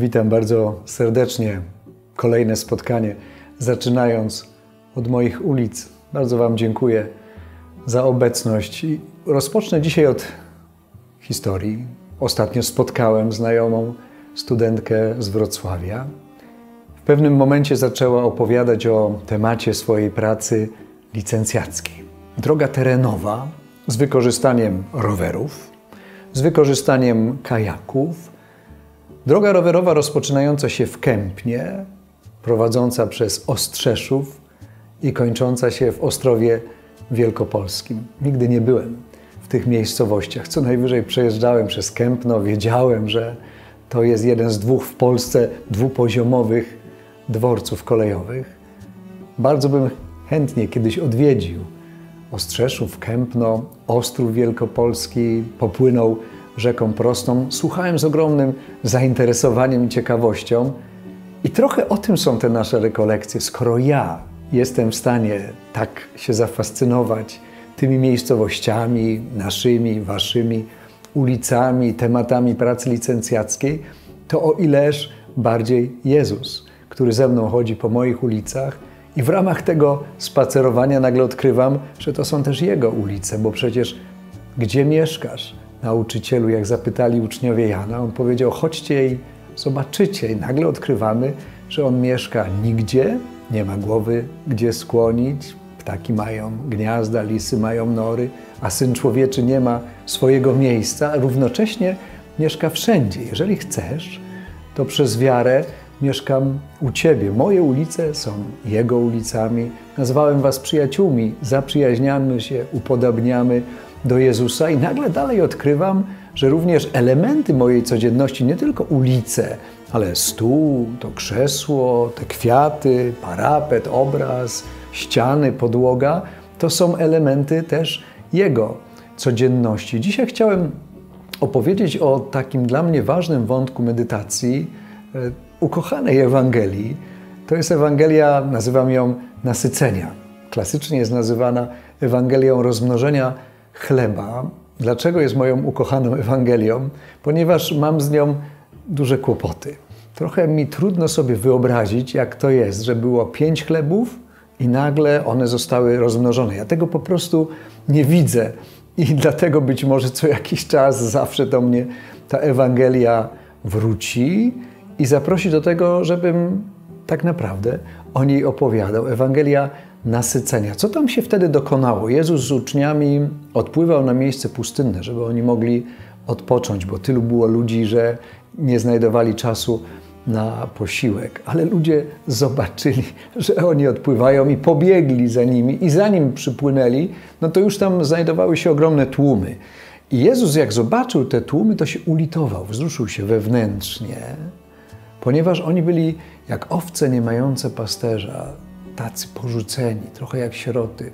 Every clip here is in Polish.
Witam bardzo serdecznie. Kolejne spotkanie, zaczynając od moich ulic. Bardzo Wam dziękuję za obecność. I rozpocznę dzisiaj od historii. Ostatnio spotkałem znajomą studentkę z Wrocławia. W pewnym momencie zaczęła opowiadać o temacie swojej pracy licencjackiej. Droga terenowa z wykorzystaniem rowerów, z wykorzystaniem kajaków. Droga rowerowa rozpoczynająca się w Kępnie, prowadząca przez Ostrzeszów i kończąca się w Ostrowie Wielkopolskim. Nigdy nie byłem w tych miejscowościach. Co najwyżej przejeżdżałem przez Kępno, wiedziałem, że to jest jeden z dwóch w Polsce dwupoziomowych dworców kolejowych. Bardzo bym chętnie kiedyś odwiedził Ostrzeszów, Kępno, Ostrów Wielkopolski, popłynął rzeką prostą. Słuchałem z ogromnym zainteresowaniem i ciekawością. I trochę o tym są te nasze rekolekcje. Skoro ja jestem w stanie tak się zafascynować tymi miejscowościami, naszymi, waszymi, ulicami, tematami pracy licencjackiej, to o ileż bardziej Jezus, który ze mną chodzi po moich ulicach i w ramach tego spacerowania nagle odkrywam, że to są też Jego ulice, bo przecież gdzie mieszkasz, nauczycielu, jak zapytali uczniowie Jana, on powiedział, chodźcie i zobaczycie. I nagle odkrywamy, że on mieszka nigdzie, nie ma głowy gdzie skłonić, ptaki mają gniazda, lisy mają nory, a Syn Człowieczy nie ma swojego miejsca, a równocześnie mieszka wszędzie. Jeżeli chcesz, to przez wiarę mieszkam u Ciebie. Moje ulice są Jego ulicami. Nazwałem Was przyjaciółmi, zaprzyjaźniamy się, upodabniamy do Jezusa i nagle dalej odkrywam, że również elementy mojej codzienności, nie tylko ulice, ale stół, to krzesło, te kwiaty, parapet, obraz, ściany, podłoga, to są elementy też Jego codzienności. Dzisiaj chciałem opowiedzieć o takim dla mnie ważnym wątku medytacji, ukochanej Ewangelii. To jest Ewangelia, nazywam ją nasycenia. Klasycznie jest nazywana Ewangelią rozmnożenia chleba. Dlaczego jest moją ukochaną Ewangelią? Ponieważ mam z nią duże kłopoty. Trochę mi trudno sobie wyobrazić, jak to jest, że było 5 chlebów i nagle one zostały rozmnożone. Ja tego po prostu nie widzę i dlatego być może co jakiś czas zawsze do mnie ta Ewangelia wróci i zaprosi do tego, żebym tak naprawdę o niej opowiadał. Ewangelia nasycenia. Co tam się wtedy dokonało? Jezus z uczniami odpływał na miejsce pustynne, żeby oni mogli odpocząć, bo tylu było ludzi, że nie znajdowali czasu na posiłek. Ale ludzie zobaczyli, że oni odpływają i pobiegli za nimi i zanim przypłynęli, no to już tam znajdowały się ogromne tłumy. I Jezus jak zobaczył te tłumy, to się ulitował, wzruszył się wewnętrznie, ponieważ oni byli jak owce nie mające pasterza, tacy porzuceni, trochę jak sieroty.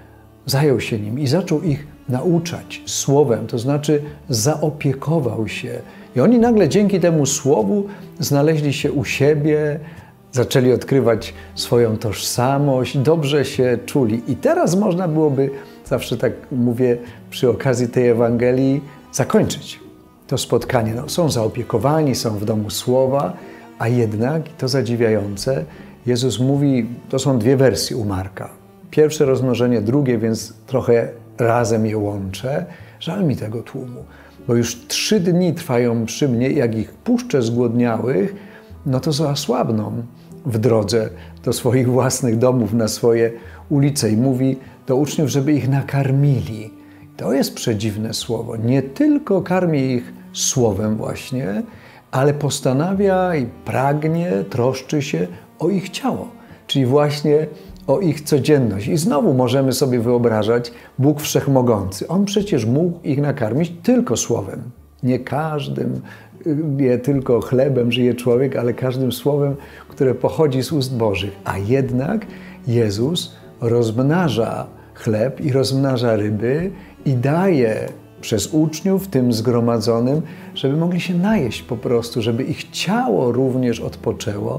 Zajął się nim i zaczął ich nauczać słowem, to znaczy zaopiekował się. I oni nagle dzięki temu słowu znaleźli się u siebie, zaczęli odkrywać swoją tożsamość, dobrze się czuli. I teraz można byłoby, zawsze tak mówię przy okazji tej Ewangelii, zakończyć to spotkanie. No, są zaopiekowani, są w domu słowa, a jednak, to zadziwiające, Jezus mówi, to są 2 wersje u Marka. Pierwsze rozmnożenie, drugie, więc trochę razem je łączę. Żal mi tego tłumu, bo już 3 dni trwają przy mnie i jak ich puszczę zgłodniałych, no to zasłabną w drodze do swoich własnych domów, na swoje ulice. I mówi do uczniów, żeby ich nakarmili. To jest przedziwne słowo. Nie tylko karmi ich słowem właśnie, ale postanawia i pragnie, troszczy się o ich ciało, czyli właśnie o ich codzienność. I znowu możemy sobie wyobrażać, Bóg Wszechmogący. On przecież mógł ich nakarmić tylko słowem. Nie każdym, nie tylko chlebem żyje człowiek, ale każdym słowem, które pochodzi z ust Bożych. A jednak Jezus rozmnaża chleb i rozmnaża ryby i daje przez uczniów, tym zgromadzonym, żeby mogli się najeść po prostu, żeby ich ciało również odpoczęło,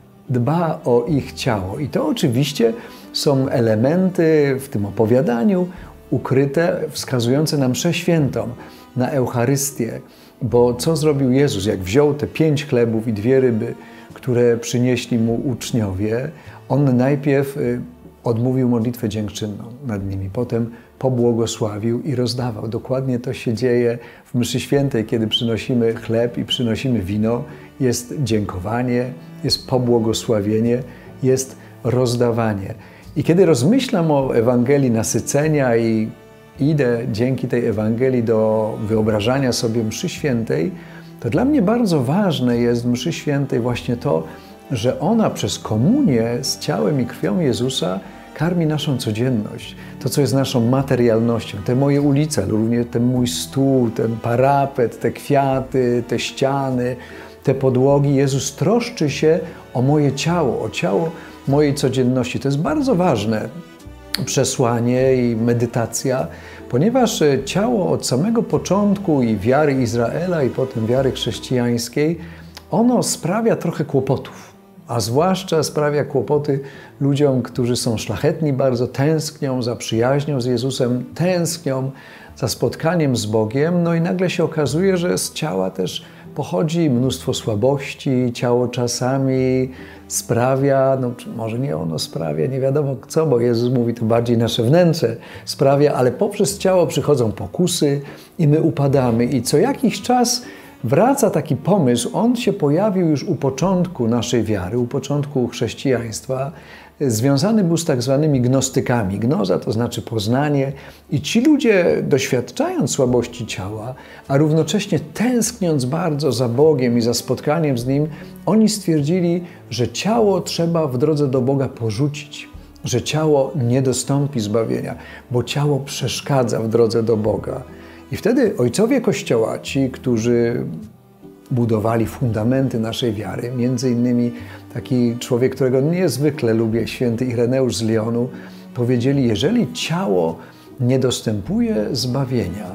dba o ich ciało. I to oczywiście są elementy w tym opowiadaniu ukryte, wskazujące na mszę świętą, na Eucharystię, Bo co zrobił Jezus, jak wziął te 5 chlebów i 2 ryby, które przynieśli Mu uczniowie? On najpierw odmówił modlitwę dziękczynną nad nimi, potem pobłogosławił i rozdawał. Dokładnie to się dzieje w mszy świętej, kiedy przynosimy chleb i przynosimy wino. Jest dziękowanie, jest pobłogosławienie, jest rozdawanie. I kiedy rozmyślam o Ewangelii nasycenia i idę dzięki tej Ewangelii do wyobrażania sobie mszy świętej, to dla mnie bardzo ważne jest w mszy świętej właśnie to, że ona przez komunię z ciałem i krwią Jezusa karmi naszą codzienność. To, co jest naszą materialnością. Te moje ulice, również ten mój stół, ten parapet, te kwiaty, te ściany, te podłogi. Jezus troszczy się o moje ciało, o ciało mojej codzienności. To jest bardzo ważne przesłanie i medytacja, ponieważ ciało od samego początku i wiary Izraela i potem wiary chrześcijańskiej, ono sprawia trochę kłopotów, a zwłaszcza sprawia kłopoty ludziom, którzy są szlachetni, bardzo tęsknią za przyjaźnią z Jezusem, tęsknią za spotkaniem z Bogiem, no i nagle się okazuje, że z ciała też pochodzi mnóstwo słabości, ciało czasami sprawia, no może nie ono sprawia, nie wiadomo co, bo Jezus mówi to bardziej nasze wnętrze sprawia, ale poprzez ciało przychodzą pokusy i my upadamy. I co jakiś czas wraca taki pomysł, on się pojawił już u początku naszej wiary, u początku chrześcijaństwa, związany był z tak zwanymi gnostykami. Gnoza to znaczy poznanie i ci ludzie, doświadczając słabości ciała, a równocześnie tęskniąc bardzo za Bogiem i za spotkaniem z Nim, oni stwierdzili, że ciało trzeba w drodze do Boga porzucić, że ciało nie dostąpi zbawienia, bo ciało przeszkadza w drodze do Boga. I wtedy ojcowie Kościoła, ci, którzy budowali fundamenty naszej wiary, między innymi taki człowiek, którego niezwykle lubię, święty Ireneusz z Lyonu, powiedzieli, jeżeli ciało nie dostępuje zbawienia,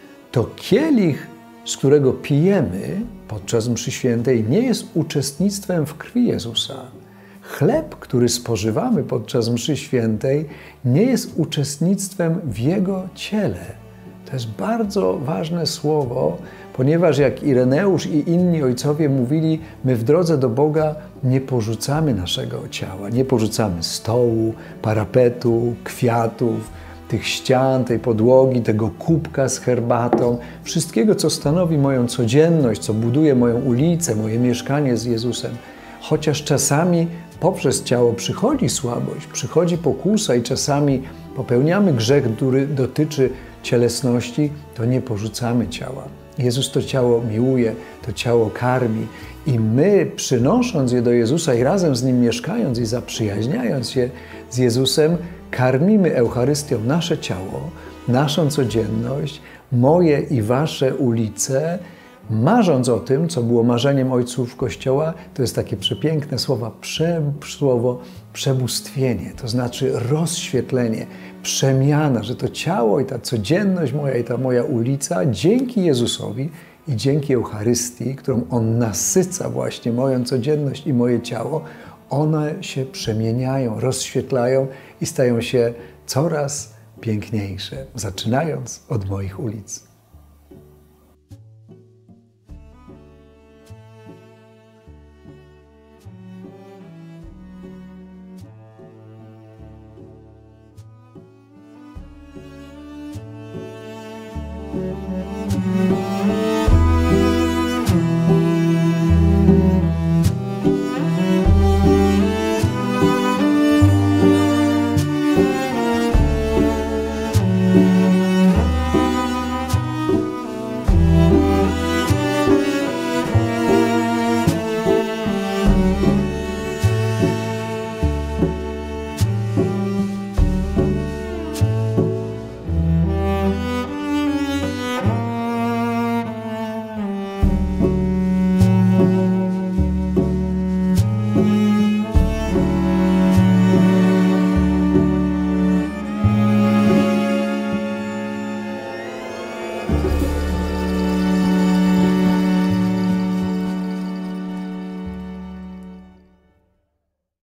to kielich, z którego pijemy podczas mszy świętej, nie jest uczestnictwem w krwi Jezusa. Chleb, który spożywamy podczas mszy świętej, nie jest uczestnictwem w Jego ciele. To jest bardzo ważne słowo, ponieważ jak Ireneusz i inni ojcowie mówili, my w drodze do Boga nie porzucamy naszego ciała, nie porzucamy stołu, parapetu, kwiatów, tych ścian, tej podłogi, tego kubka z herbatą, wszystkiego, co stanowi moją codzienność, co buduje moją ulicę, moje mieszkanie z Jezusem. Chociaż czasami poprzez ciało przychodzi słabość, przychodzi pokusa i czasami popełniamy grzech, który dotyczy cielesności, to nie porzucamy ciała. Jezus to ciało miłuje, to ciało karmi i my, przynosząc je do Jezusa i razem z Nim mieszkając i zaprzyjaźniając się z Jezusem, karmimy Eucharystią nasze ciało, naszą codzienność, moje i wasze ulice, marząc o tym, co było marzeniem ojców Kościoła, to jest takie przepiękne słowo przebóstwienie, to znaczy rozświetlenie, przemiana, że to ciało i ta codzienność moja i ta moja ulica dzięki Jezusowi i dzięki Eucharystii, którą On nasyca właśnie moją codzienność i moje ciało, one się przemieniają, rozświetlają i stają się coraz piękniejsze, zaczynając od moich ulic.